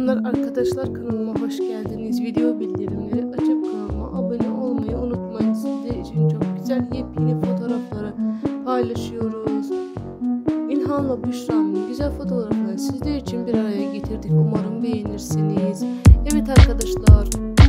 Selamlar arkadaşlar, kanalıma hoş geldiniz. Video bildirimleri açıp kanalıma abone olmayı unutmayın. Sizler için çok güzel yepyeni fotoğrafları paylaşıyoruz. İlhan'la Büşra'nın güzel fotoğraflarını sizler için bir araya getirdik. Umarım beğenirsiniz. Evet arkadaşlar,